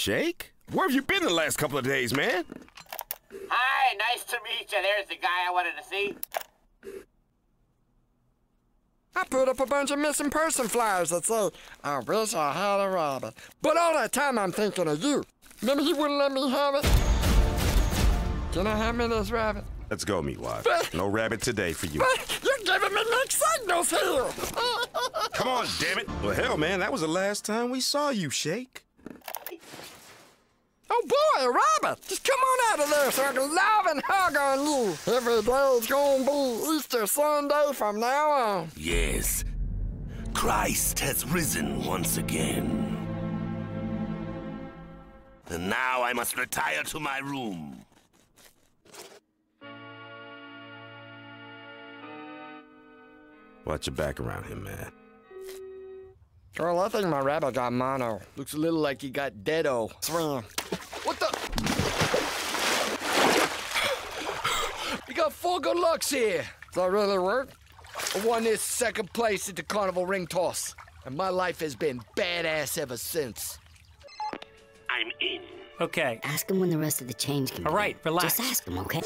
Shake? Where have you been the last couple of days, man? Hi, nice to meet you. There's the guy I wanted to see. I put up a bunch of missing person flyers that say, I wish I had a rabbit. But all that time I'm thinking of you. Remember you wouldn't let me have it? Can I have me this rabbit? Let's go, Meatwad. No rabbit today for you. But you're giving me mixed signals here. Come on, damn it. Well, hell, man, that was the last time we saw you, Shake. Oh boy, a rabbit! Just come on out of there so I can love and hug on you. Every day's gonna be Easter Sunday from now on. Yes, Christ has risen once again. And now I must retire to my room. Watch your back around him, man. Girl, I think my rabbit got mono. Looks a little like he got deado. Swim. What the? We got 4 good lucks here. Does that really work? I won this second place at the carnival ring toss, and my life has been badass ever since. I'm in. Okay. Ask him when the rest of the change can be. All right, relax. Just ask him, okay?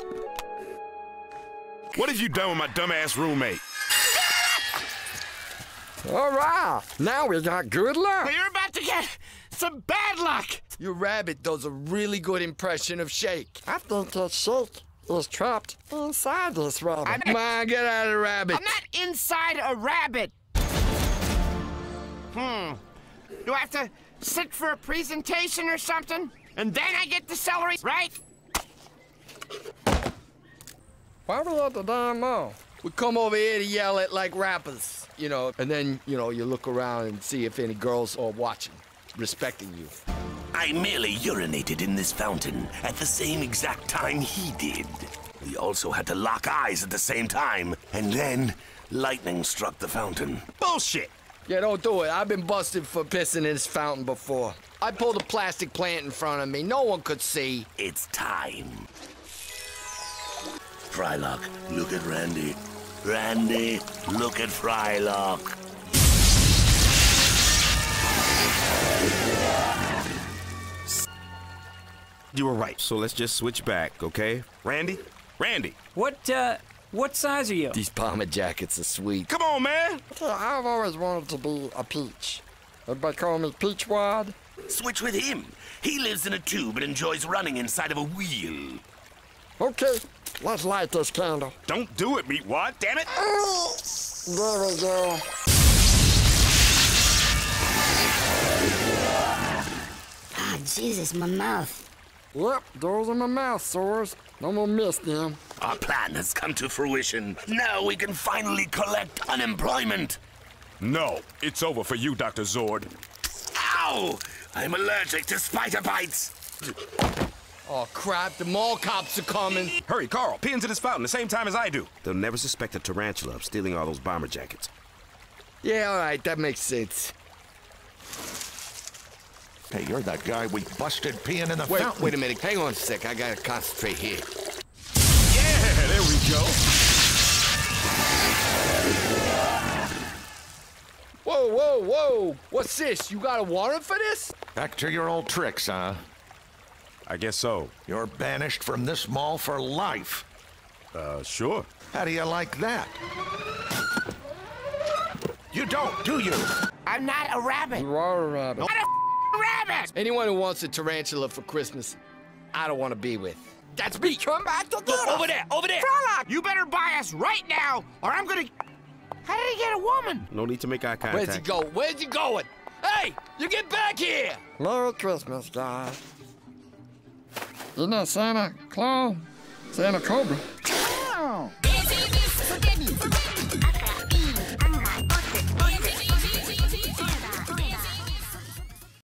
What have you done with my dumbass roommate? All right, now we got good luck. You're about to get some bad luck. Your rabbit does a really good impression of Shake. I think that Shake is trapped inside this rabbit. Come on, get out of the rabbit. I'm not inside a rabbit. Do I have to sit for a presentation or something? And then I get the celery, right? Why we at the damn mall? We come over here to yell at like rappers, you know, and then, you know, you look around and see if any girls are watching, respecting you. I merely urinated in this fountain at the same exact time he did. We also had to lock eyes at the same time, and then lightning struck the fountain. Bullshit! Yeah, don't do it. I've been busted for pissing in this fountain before. I pulled a plastic plant in front of me. No one could see. It's time. Frylock, look at Randy. Randy, look at Frylock. You were right, so let's just switch back, okay? Randy? Randy! What size are you? These bomber jackets are sweet. Come on, man! Yeah, I've always wanted to be a peach. Everybody call me Peachwad. Switch with him. He lives in a tube and enjoys running inside of a wheel. Okay, let's light this candle. Don't do it, Meatwad, damn it! There we go. Ah, Jesus, my mouth. Yep, those are my mouth sores. No more mist then. Our plan has come to fruition. Now we can finally collect unemployment. No, it's over for you, Dr. Zord. Ow! I'm allergic to spider bites. Oh, crap, the mall cops are coming. Hurry, Carl, pee into this fountain the same time as I do. They'll never suspect a tarantula of stealing all those bomber jackets. Yeah, all right, that makes sense. Hey, you're that guy we busted peeing in the fountain. Wait a minute, hang on a sec. I gotta concentrate here. Yeah, there we go. Whoa, whoa, whoa! What's this? You got a warrant for this? Back to your old tricks, huh? I guess so. You're banished from this mall for life. Sure. How do you like that? You don't, do you? I'm not a rabbit. You are a rabbit. Not a rabbit. Anyone who wants a tarantula for Christmas, I don't want to be with. That's me. Come back to get us. Over there, over there. Frylock, you better buy us right now, or I'm gonna... How did he get a woman? No need to make eye contact. Where's he go? Where's he going? Hey, you get back here! Merry Christmas, guys. Isn't that Santa Claus? Santa Cobra.